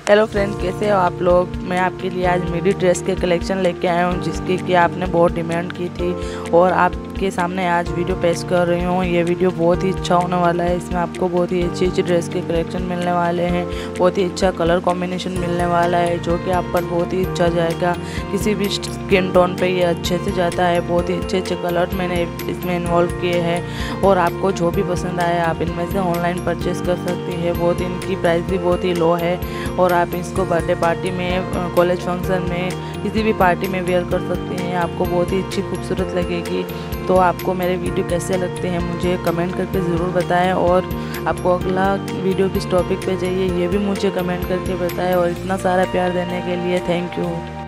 Hello friend, कैसे हो आप लोग। मैं आपके लिए आज मिडी ड्रेस के कलेक्शन लेके आया हूँ जिसकी कि आपने बहुत डिमांड की थी और आपके सामने आज वीडियो पेश कर रही हूँ। ये वीडियो बहुत ही अच्छा होने वाला है। इसमें आपको बहुत ही अच्छी अच्छी ड्रेस के कलेक्शन मिलने वाले हैं। बहुत ही अच्छा कलर कॉम्बिनेशन मिलने वाला है जो कि आप पर बहुत ही अच्छा जाएगा। किसी भी स्किन टोन पे ये अच्छे से जाता है। बहुत ही अच्छे अच्छे कलर मैंने इसमें इन्वॉल्व किए हैं और आपको जो भी पसंद आए आप इनमें से ऑनलाइन परचेस कर सकती है। बहुत इनकी प्राइस भी बहुत ही लो है और आप इसको बर्थडे पार्टी में, कॉलेज फंक्शन में, किसी भी पार्टी में वेयर कर सकते हैं। आपको बहुत ही अच्छी खूबसूरत लगेगी। तो आपको मेरे वीडियो कैसे लगते हैं मुझे कमेंट करके ज़रूर बताएं और आपको अगला वीडियो किस टॉपिक पे चाहिए ये भी मुझे कमेंट करके बताएं। और इतना सारा प्यार देने के लिए थैंक यू।